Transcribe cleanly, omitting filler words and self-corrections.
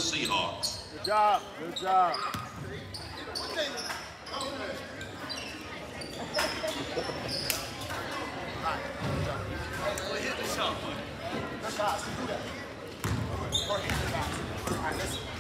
Seahawks. Good job. Good job. Hit the shot. Good shot. Do that. All right, listen.